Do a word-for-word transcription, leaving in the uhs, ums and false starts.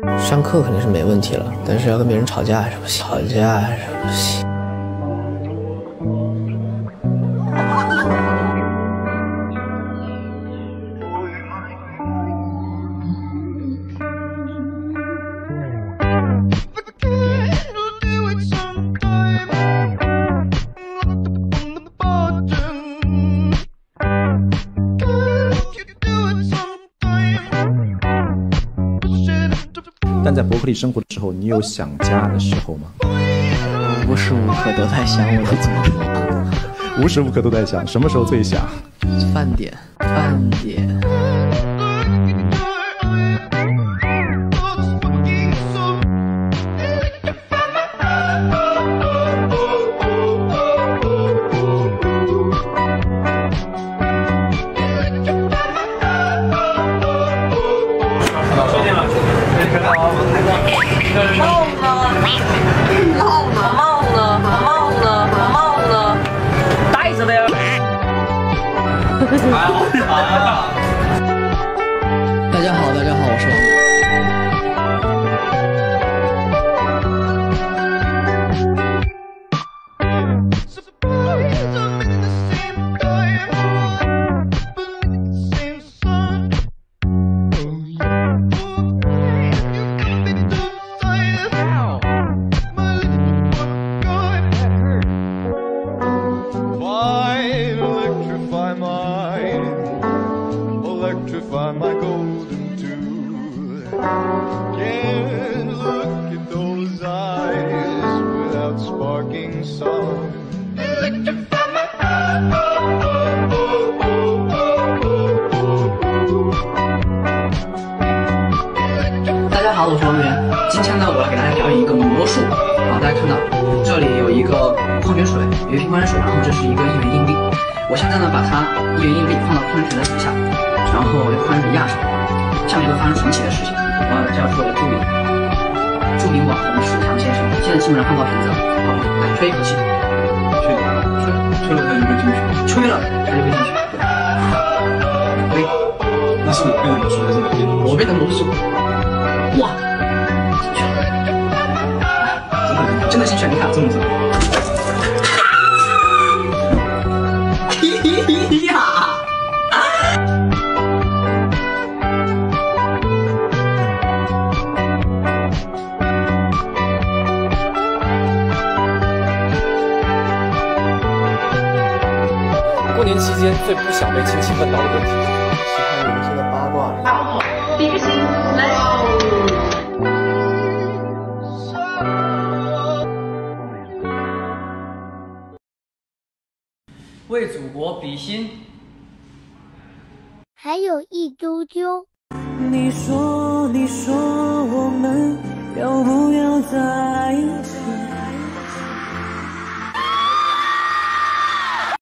上课肯定是没问题了，但是要跟别人吵架还是不行，吵架还是不行。 但在伯克利生活的时候，你有想家的时候吗？ 无时无刻都在想我的祖国， 无时无刻都在想，什么时候最想？ 饭点，饭点。 帽呢？帽呢？帽呢？帽呢？戴着的呀！ 大家好，大家好，我是王。 Electrify my golden tooth. Can't look at those eyes without sparking song. Electrify my heart. Oh, oh, oh, oh, oh. 大家好，我是王源。今天呢，我要给大家表演一个魔术。好，大家看到这里有一个矿泉水，有一瓶矿泉水，然后这是一个一元硬币。我现在呢，把它一元硬币放到矿泉水的底下。然后把矿泉水压上，下面会发生神奇的事情。我要叫出我的助理，著名网红史强先生，现在基本上看到瓶子了。好，来吹一口气，吹了，吹，吹了它就会进去，吹了它就会进去。对，那是我变的魔术还是你变的？我变的魔术。哇，进去了，真的真的进去了，你看这么做。嘿呀！ 过年期间最不想被亲戚问到的问题是看明星的八卦。 比个心，来。 为祖国比心。 还有一丢丢。 你说，你说我们要不要在一起？